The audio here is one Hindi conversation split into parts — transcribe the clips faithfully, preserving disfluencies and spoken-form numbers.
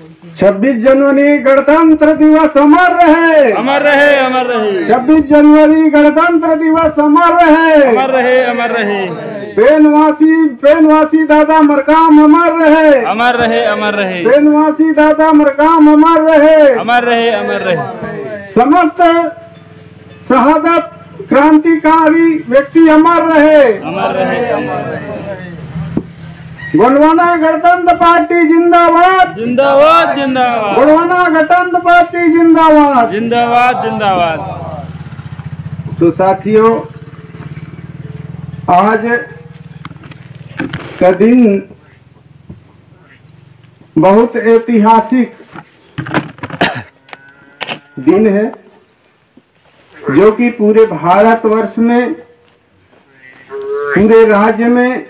छब्बीस जनवरी गणतंत्र दिवस अमर रहे, अमर रहे, अमर रहे। छब्बीस जनवरी गणतंत्र दिवस अमर रहे, अमर रहे, अमर रहे। पेनवासी पेनवासी दादा मरकाम अमर रहे, अमर रहे, अमर रहे। पेनवासी दादा मरकाम अमर रहे, अमर रहे, अमर रहे। समस्त शहादत क्रांतिकारी व्यक्ति अमर रहे, अमर रहे, अमर रहे। गोंडवाना गणतंत्र पार्टी जिंदाबाद, जिंदाबाद, जिंदाबाद। गोंडवाना गणतंत्र पार्टी जिंदाबाद, जिंदाबाद, जिंदाबाद। तो साथियों, आज का दिन बहुत ऐतिहासिक दिन है, जो कि पूरे भारतवर्ष में, पूरे राज्य में,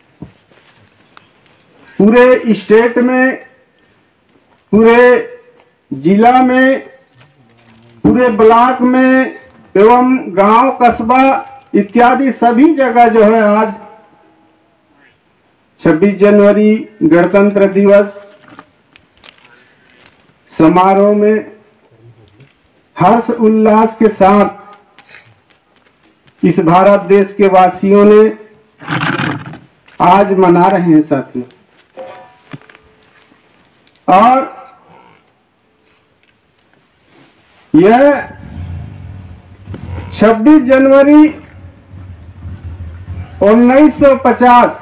पूरे स्टेट में, पूरे जिला में, पूरे ब्लॉक में एवं गांव कस्बा इत्यादि सभी जगह जो है आज छब्बीस जनवरी गणतंत्र दिवस समारोह में हर्ष उल्लास के साथ इस भारत देश के वासियों ने आज मना रहे हैं साथियों। और यह छब्बीस जनवरी उन्नीस सौ पचास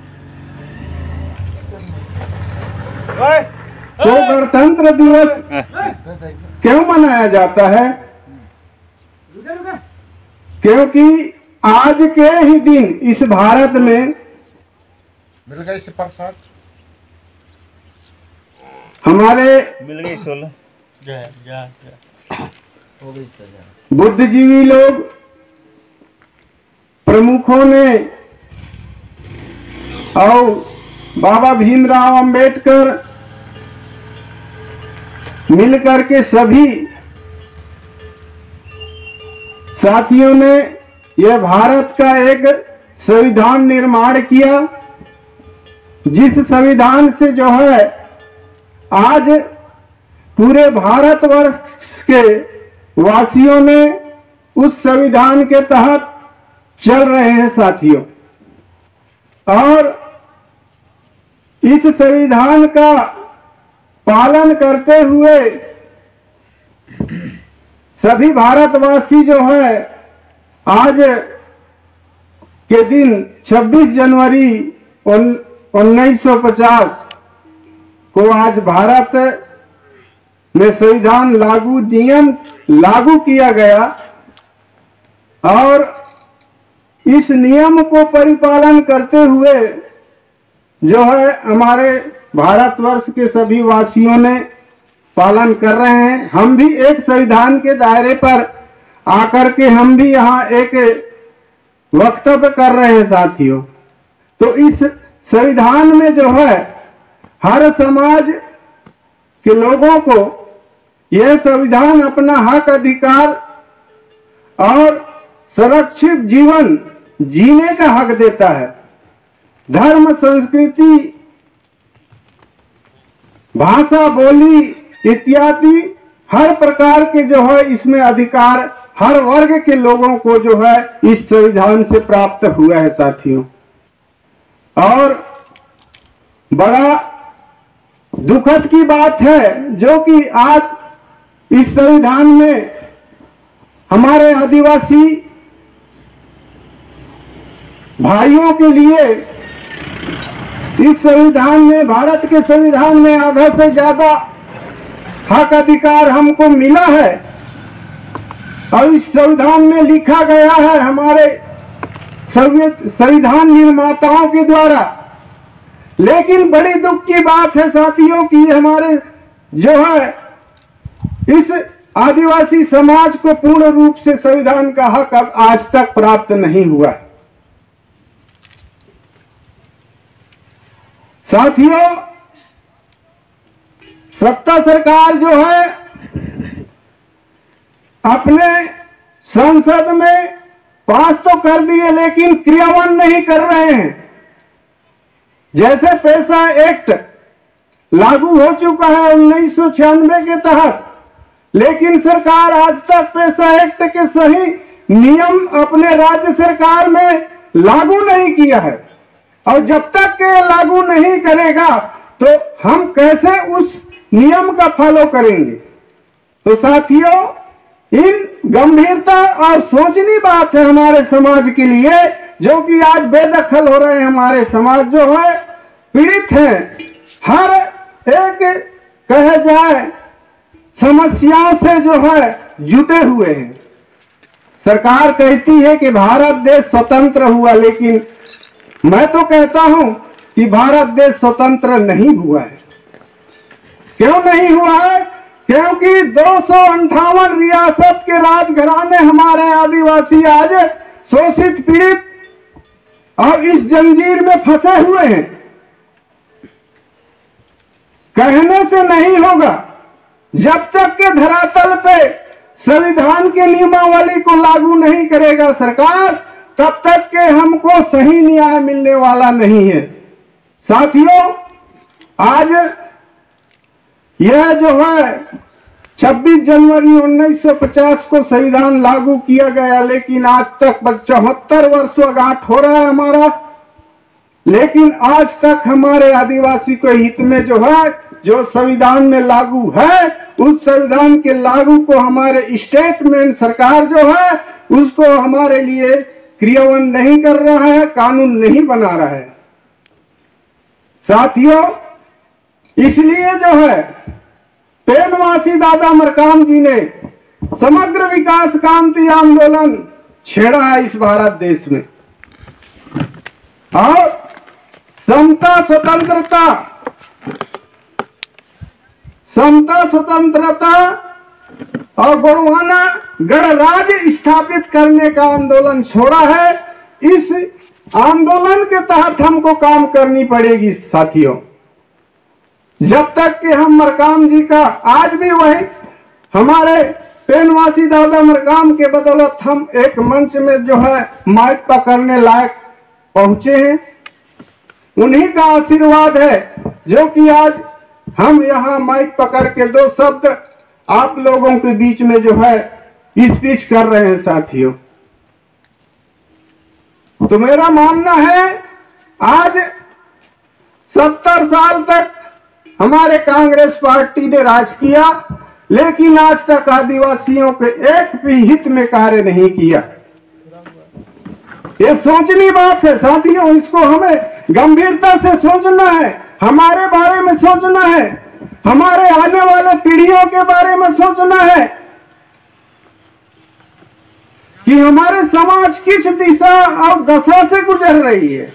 तो गणतंत्र दिवस क्यों मनाया जाता है? क्योंकि आज के ही दिन इस भारत में मिल गए इसे प्रसाद, हमारे मिल गई सोलह जा जा हो गई बुद्धिजीवी लोग प्रमुखों ने और बाबा भीमराव अंबेडकर मिलकर के सभी साथियों ने यह भारत का एक संविधान निर्माण किया, जिस संविधान से जो है आज पूरे भारतवर्ष के वासियों ने उस संविधान के तहत चल रहे हैं साथियों। और इस संविधान का पालन करते हुए सभी भारतवासी जो है आज के दिन छब्बीस जनवरी उन्नीस सौ पचास को आज भारत में संविधान लागू नियम लागू किया गया और इस नियम को परिपालन करते हुए जो है हमारे भारतवर्ष के सभी वासियों ने पालन कर रहे हैं। हम भी एक संविधान के दायरे पर आकर के हम भी यहाँ एक वक्तव्य कर रहे हैं साथियों। तो इस संविधान में जो है हर समाज के लोगों को यह संविधान अपना हक अधिकार और सुरक्षित जीवन जीने का हक देता है। धर्म, संस्कृति, भाषा, बोली इत्यादि हर प्रकार के जो है इसमें अधिकार हर वर्ग के लोगों को जो है इस संविधान से प्राप्त हुआ है साथियों। और बड़ा दुखद की बात है जो कि आज इस संविधान में हमारे आदिवासी भाइयों के लिए इस संविधान में, भारत के संविधान में आधा से ज्यादा हक अधिकार हमको मिला है और इस संविधान में लिखा गया है हमारे संविधान निर्माताओं के द्वारा। लेकिन बड़ी दुख की बात है साथियों कि हमारे जो है इस आदिवासी समाज को पूर्ण रूप से संविधान का हक अब आज तक प्राप्त नहीं हुआ। साथियों, सत्ता सरकार जो है अपने संसद में पास तो कर दिए लेकिन क्रियान्वयन नहीं कर रहे हैं। जैसे पैसा एक्ट लागू हो चुका है उन्नीस सौ छियानवे के तहत, लेकिन सरकार आज तक पेशा एक्ट के सही नियम अपने राज्य सरकार में लागू नहीं किया है। और जब तक के लागू नहीं करेगा तो हम कैसे उस नियम का फॉलो करेंगे। तो साथियों, इन गंभीरता और सोचनी बात है हमारे समाज के लिए, जो कि आज बेदखल हो रहे हैं। हमारे समाज जो है पीड़ित है, हर एक कहे जाए समस्याओं से जो है जुटे हुए हैं। सरकार कहती है कि भारत देश स्वतंत्र हुआ, लेकिन मैं तो कहता हूं कि भारत देश स्वतंत्र नहीं हुआ है। क्यों नहीं हुआ है? क्योंकि दो सौ अंठावन रियासत के राजघराने हमारे आदिवासी आज शोषित, पीड़ित और इस जंजीर में फंसे हुए हैं। कहने से नहीं होगा, जब तक के धरातल पे संविधान के नियमावली को लागू नहीं करेगा सरकार, तब तक के हमको सही न्याय मिलने वाला नहीं है। साथियों, आज यह जो है छब्बीस जनवरी उन्नीस सौ पचास को संविधान लागू किया गया, लेकिन आज तक चौहत्तर वर्षगांठ हो रहा है हमारा, लेकिन आज तक हमारे आदिवासी के हित में जो है जो संविधान में लागू है, उस संविधान के लागू को हमारे स्टेटमेंट सरकार जो है उसको हमारे लिए क्रियान्वयन नहीं कर रहा है, कानून नहीं बना रहा है। साथियों, इसलिए जो है पेनवासी दादा मरकाम जी ने समग्र विकास क्रांति आंदोलन छेड़ा है इस भारत देश में, और समता स्वतंत्रता समता स्वतंत्रता और गोंडवाना गणराज्य स्थापित करने का आंदोलन छोड़ा है। इस आंदोलन के तहत हमको काम करनी पड़ेगी साथियों। जब तक कि हम मरकाम जी का, आज भी वही हमारे पेनवासी दादा मरकाम के बदौलत हम एक मंच में जो है माइक पकड़ने लायक पहुंचे हैं, उन्हीं का आशीर्वाद है जो कि आज हम यहाँ माइक पकड़ के दो शब्द आप लोगों के बीच में जो है स्पीच कर रहे हैं साथियों। तो मेरा मानना है, आज सत्तर साल तक हमारे कांग्रेस पार्टी ने राज किया, लेकिन आज तक आदिवासियों के एक भी हित में कार्य नहीं किया। ये सोचनी बात है साथियों, इसको हमें गंभीरता से सोचना है, हमारे बारे में सोचना है, हमारे आने वाले पीढ़ियों के बारे में सोचना है कि हमारे समाज किस दिशा और दशा से गुजर रही है।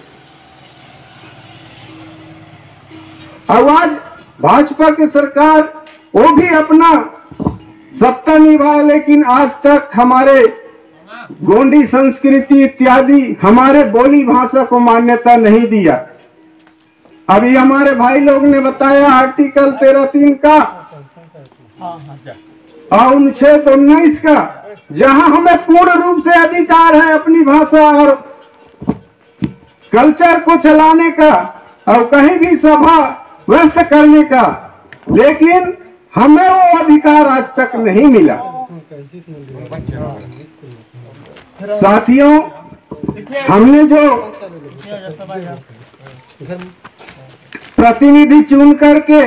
और आज भाजपा की सरकार वो भी अपना सत्ता निभा, लेकिन आज तक हमारे गोंडी संस्कृति इत्यादि हमारे बोली भाषा को मान्यता नहीं दिया। अभी हमारे भाई लोग ने बताया आर्टिकल तेरह तीन का और अनुच्छेद उन्नीस का, जहां हमें पूर्ण रूप से अधिकार है अपनी भाषा और कल्चर को चलाने का और कहीं भी सभा व्यस्त करने का, लेकिन हमें वो अधिकार आज तक नहीं मिला। साथियों, हमने जो प्रतिनिधि चुन करके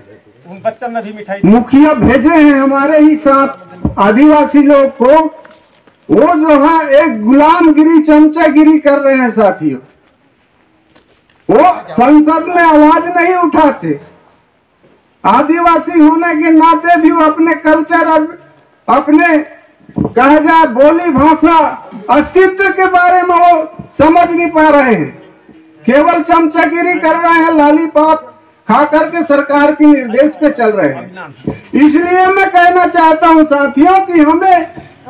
मुखिया भेजे हैं हमारे ही साथ आदिवासी लोग को, वो जो है एक गुलामगिरी, चमचागिरी कर रहे हैं साथियों। वो संसद में आवाज नहीं उठाते। आदिवासी होने के नाते भी वो अपने कल्चर, अपने कहा जाए बोली भाषा, अस्तित्व के बारे में वो समझ नहीं पा रहे हैं, केवल चमचागिरी कर रहे हैं, लॉलीपॉप खा करके सरकार के निर्देश पे चल रहे हैं। इसलिए मैं कहना चाहता हूं साथियों कि हमें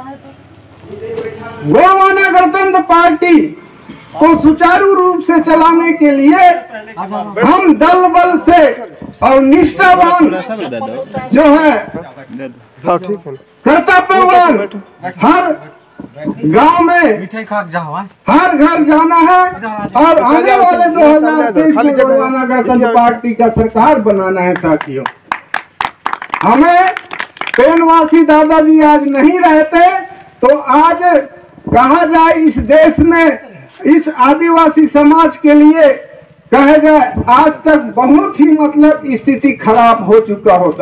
गोंडवाना गणतंत्र पार्टी को सुचारू रूप से चलाने के लिए हम दल बल से और निष्ठावान जो है कर्तव्यवान हर गांव में मिठाई खा के जाओ। हर घर जाना है और आने वाले दो हजार तेईस में गोंडवाना गणतंत्र पार्टी का सरकार बनाना है साथियों। हमें पेनवासी दादाजी आज नहीं रहते तो आज कहा जाए इस देश में इस आदिवासी समाज के लिए कहा जाए आज तक बहुत ही मतलब स्थिति खराब हो चुका होता।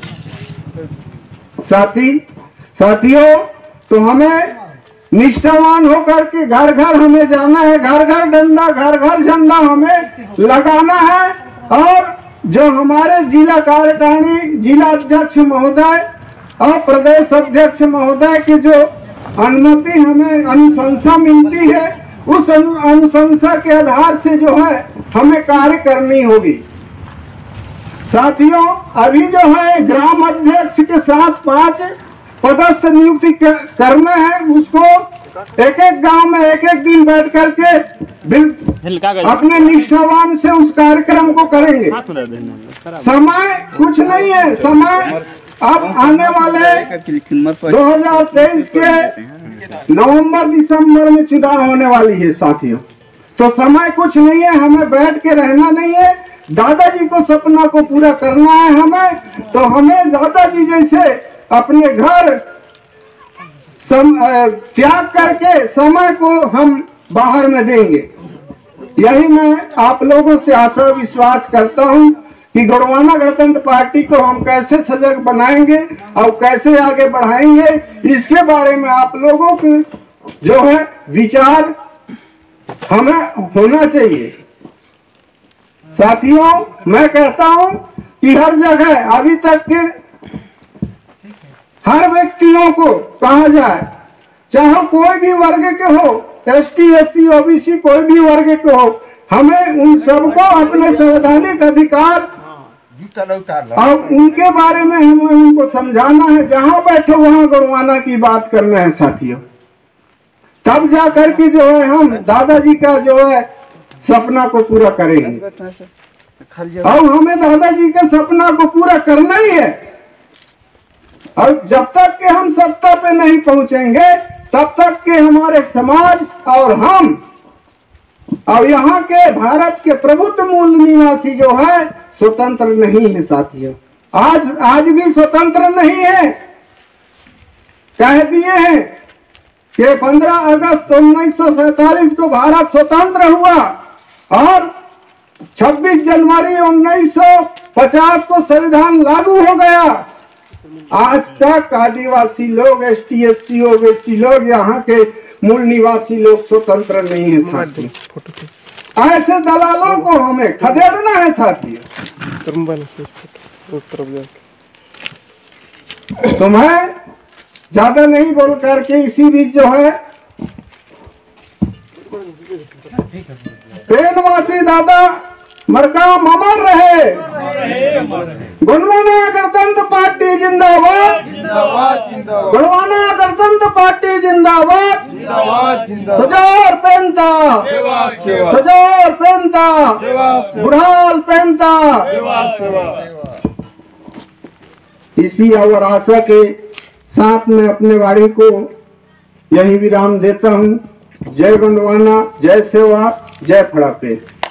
साथी साथियों तो हमें निष्ठावान होकर के घर घर हमें जाना है, घर घर डंडा घर घर झंडा हमें लगाना है। और जो हमारे जिला कार्यकारिणी जिला अध्यक्ष महोदय और प्रदेश अध्यक्ष महोदय की जो अनुमति हमें अनुशंसा मिलती है उस अनुशंसा के आधार से जो है हमें कार्य करनी होगी। साथियों अभी जो है ग्राम अध्यक्ष के साथ पांच पदस्थ नियुक्ति करना है, उसको एक एक गांव में एक एक दिन बैठ करके अपने निष्ठावान से उस कार्यक्रम को करेंगे। समय कुछ नहीं है, समय अब आने वाले दो हजार तेईस के नवंबर दिसंबर में चुनाव होने वाली है साथियों। तो समय कुछ नहीं है, हमें बैठ के रहना नहीं है, दादाजी को सपना को पूरा करना है हमें। तो हमें दादाजी जैसे अपने घर सम, त्याग करके समय को हम बाहर में देंगे। यही मैं आप लोगों से आशा विश्वास करता हूं कि गोंडवाना गणतंत्र पार्टी को हम कैसे सजग बनाएंगे और कैसे आगे बढ़ाएंगे, इसके बारे में आप लोगों के जो है विचार हमें होना चाहिए। साथियों मैं कहता हूं कि हर जगह अभी तक के हर व्यक्तियों को कहा जाए, चाहे कोई भी वर्ग के हो, एसटी एससी ओबीसी कोई भी वर्ग के हो, हमें उन सबको अपने संवैधानिक अधिकार और उनके बारे में हमें उनको समझाना है। जहां बैठे वहां गोंडवाना की बात करना है साथियों, तब जाकर के जो है हम दादाजी का जो है सपना को पूरा करेंगे। और हमें दादाजी के सपना को पूरा करना ही है। और जब तक के हम सत्ता पे नहीं पहुंचेंगे तब तक के हमारे समाज और हम और यहाँ के भारत के प्रबुद्ध मूल निवासी जो है स्वतंत्र नहीं है साथियों। आज आज भी स्वतंत्र नहीं है। कह दिए हैं कि पंद्रह अगस्त उन्नीस सौ सैतालीस को भारत स्वतंत्र हुआ और छब्बीस जनवरी उन्नीस सौ पचास को संविधान लागू हो गया। आज तक आदिवासी लोग, एसटी एससी ओबीसी लोग, यहाँ के मूल निवासी लोग स्वतंत्र नहीं है साथियों। ऐसे दलालों को हमें खदेड़ना है साथियों। तो मैं ज्यादा नहीं बोल करके इसी बीच जो है पेनवासी दादा मरकाम अमर रहे। गोंडवाना गणतंत्र पार्टी जिंदाबाद, गोंडवाना गणतंत्र पार्टी जिंदाबाद, सजोर पेंता, सजोर पेंता, बुढ़ाल पेंता। इसी और आशा के साथ में अपने वाणी को यही विराम देता हूँ। जय गोंडवाना, जय सेवा, जय फड़ापे।